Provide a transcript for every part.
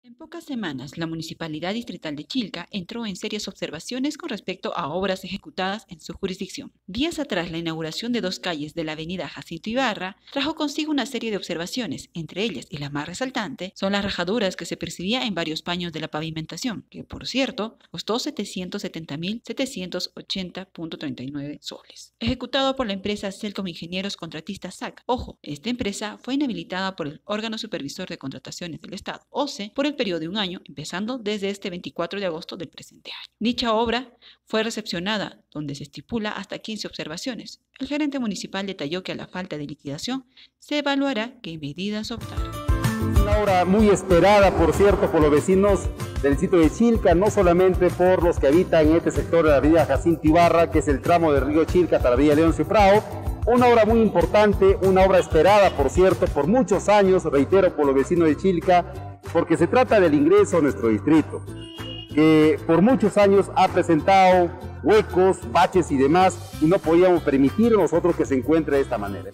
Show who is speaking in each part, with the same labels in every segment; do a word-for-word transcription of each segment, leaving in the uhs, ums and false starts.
Speaker 1: En pocas semanas, la Municipalidad Distrital de Chilca entró en serias observaciones con respecto a obras ejecutadas en su jurisdicción. Días atrás, la inauguración de dos calles de la avenida Jacinto Ibarra trajo consigo una serie de observaciones, entre ellas, y la más resaltante, son las rajaduras que se percibía en varios paños de la pavimentación, que, por cierto, costó setecientos setenta mil setecientos ochenta punto treinta y nueve soles. Ejecutado por la empresa Celcom Ingenieros Contratistas S A C. Ojo, esta empresa fue inhabilitada por el órgano supervisor de contrataciones del Estado, O C E, por el periodo de un año, empezando desde este veinticuatro de agosto del presente año. Dicha obra fue recepcionada, donde se estipula hasta quince observaciones. El gerente municipal detalló que a la falta de liquidación se evaluará qué medidas optar.
Speaker 2: Una obra muy esperada, por cierto, por los vecinos del sitio de Chilca, no solamente por los que habitan en este sector de la avenida Jacinto Ibarra, que es el tramo del río Chilca hasta la vía León Cifrao. Una obra muy importante, una obra esperada, por cierto, por muchos años, reitero, por los vecinos de Chilca, porque se trata del ingreso a nuestro distrito, que por muchos años ha presentado huecos, baches y demás, y no podíamos permitir nosotros que se encuentre de esta manera.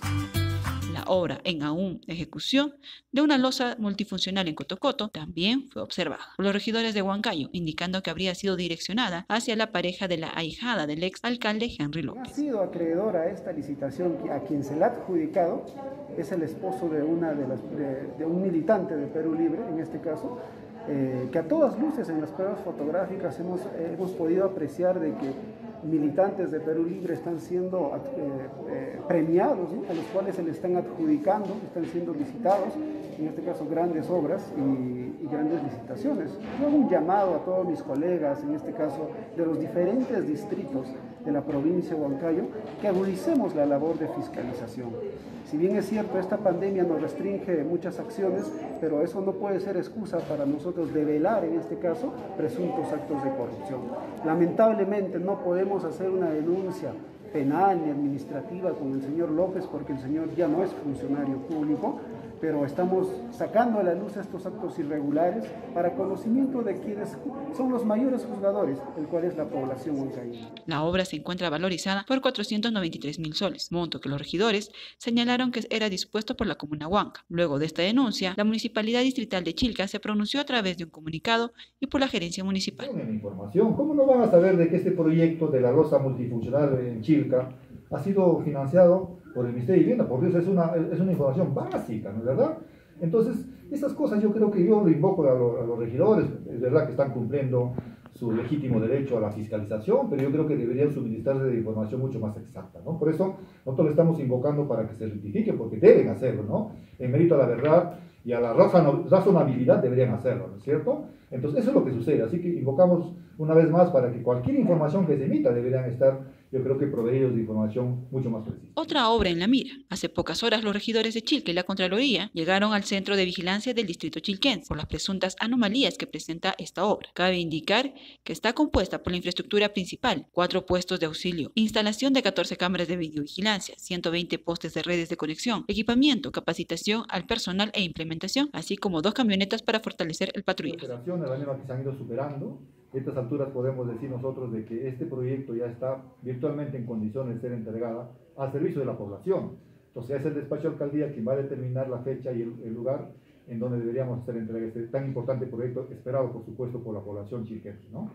Speaker 1: La obra en aún ejecución de una losa multifuncional en Cotocoto también fue observada por los regidores de Huancayo, indicando que habría sido direccionada hacia la pareja de la ahijada del ex alcalde Henry López.
Speaker 3: Ha sido acreedor a esta licitación, a quien se la ha adjudicado es el esposo de, una de, las, de, de un militante de Perú Libre, en este caso, eh, que a todas luces en las pruebas fotográficas hemos, eh, hemos podido apreciar de que militantes de Perú Libre están siendo eh, eh, premiados, ¿no? A los cuales se les están adjudicando, están siendo licitados, en este caso grandes obras y, y grandes licitaciones. Yo hago un llamado a todos mis colegas, en este caso de los diferentes distritos de la provincia de Huancayo, que agudicemos la labor de fiscalización. Si bien es cierto, esta pandemia nos restringe muchas acciones, pero eso no puede ser excusa para nosotros develar, en este caso, presuntos actos de corrupción. Lamentablemente no podemos hacer una denuncia penal ni administrativa con el señor López porque el señor ya no es funcionario público, pero estamos sacando a la luz estos actos irregulares para conocimiento de quienes son los mayores juzgadores, el cual es la población huancaína.
Speaker 1: La obra se encuentra valorizada por cuatrocientos noventa y tres mil soles, monto que los regidores señalaron que era dispuesto por la comuna Huanca. Luego de esta denuncia, la Municipalidad Distrital de Chilca se pronunció a través de un comunicado y por la gerencia municipal.
Speaker 4: Tienen información. ¿Cómo no van a saber de que este proyecto de la losa multifuncional en Chilca ha sido financiado por el Ministerio de Vivienda? Por Dios, es una, es una información básica, ¿no es verdad? Entonces, esas cosas yo creo que yo lo invoco a, lo, a los regidores, es verdad que están cumpliendo su legítimo derecho a la fiscalización, pero yo creo que deberían suministrarse de información mucho más exacta, ¿no? Por eso nosotros le estamos invocando para que se rectifique, porque deben hacerlo, ¿no? En mérito a la verdad y a la razonabilidad deberían hacerlo, ¿no es cierto? Entonces, eso es lo que sucede, así que invocamos una vez más para que cualquier información que se emita deberían estar, yo creo que proveídos de información mucho más precisa.
Speaker 1: Otra obra en la mira. Hace pocas horas los regidores de Chilca y la Contraloría llegaron al Centro de Vigilancia del Distrito Chilquense por las presuntas anomalías que presenta esta obra. Cabe indicar que está compuesta por la infraestructura principal, cuatro puestos de auxilio, instalación de catorce cámaras de videovigilancia, ciento veinte postes de redes de conexión, equipamiento, capacitación al personal e implementación, así como dos camionetas para fortalecer el patrullaje.
Speaker 4: Las operaciones la misma que se han ido superando. A estas alturas podemos decir nosotros de que este proyecto ya está virtualmente en condiciones de ser entregada al servicio de la población. Entonces es el despacho de alcaldía quien va a determinar la fecha y el, el lugar en donde deberíamos hacer entrega este tan importante proyecto, esperado por supuesto por la población chilquense, ¿no?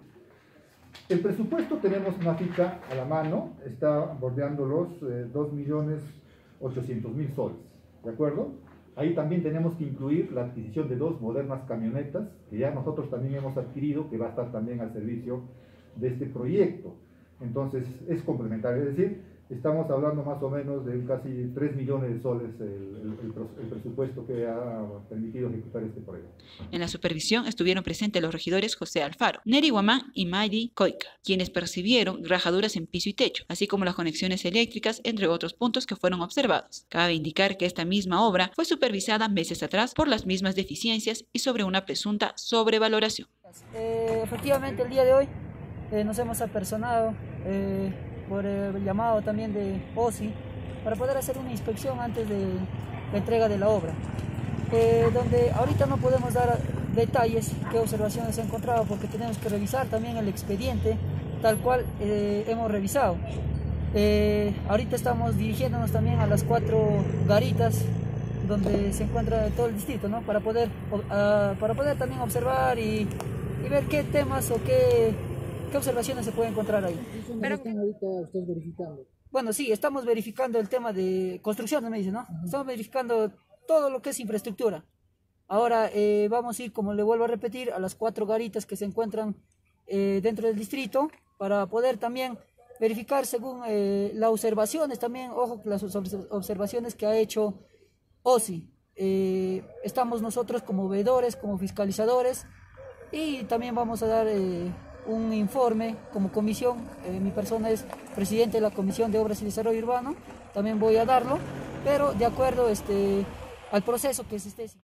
Speaker 4: El presupuesto, tenemos una ficha a la mano, está bordeando los eh, dos millones ochocientos mil soles, ¿de acuerdo? Ahí también tenemos que incluir la adquisición de dos modernas camionetas, que ya nosotros también hemos adquirido, que va a estar también al servicio de este proyecto. Entonces, es complementario, es decir, estamos hablando más o menos de casi tres millones de soles el, el, el, el presupuesto que ha permitido ejecutar este proyecto.
Speaker 1: En la supervisión estuvieron presentes los regidores José Alfaro, Neri Guamán y Maydi Coica, quienes percibieron rajaduras en piso y techo, así como las conexiones eléctricas, entre otros puntos que fueron observados. Cabe indicar que esta misma obra fue supervisada meses atrás por las mismas deficiencias y sobre una presunta sobrevaloración.
Speaker 5: Eh, efectivamente, el día de hoy eh, nos hemos apersonado eh, por el llamado también de O C I para poder hacer una inspección antes de la entrega de la obra, eh, donde ahorita no podemos dar detalles qué observaciones se han encontrado porque tenemos que revisar también el expediente tal cual eh, hemos revisado. Eh, ahorita estamos dirigiéndonos también a las cuatro garitas donde se encuentra todo el distrito, ¿no? Para poder, uh, para poder también observar y, y ver qué temas o qué, qué observaciones se pueden encontrar ahí.
Speaker 6: Pero están ahorita ustedes verificando.
Speaker 5: Bueno, sí, estamos verificando el tema de construcción, me dicen, ¿no? Uh-huh. Estamos verificando todo lo que es infraestructura. Ahora eh, vamos a ir, como le vuelvo a repetir, a las cuatro garitas que se encuentran eh, dentro del distrito para poder también verificar según eh, las observaciones, también, ojo, las observaciones que ha hecho O S I. Eh, estamos nosotros como veedores, como fiscalizadores, y también vamos a dar eh, un informe como comisión. Eh, mi persona es presidente de la Comisión de Obras y Desarrollo Urbano, también voy a darlo, pero de acuerdo este, al proceso que se esté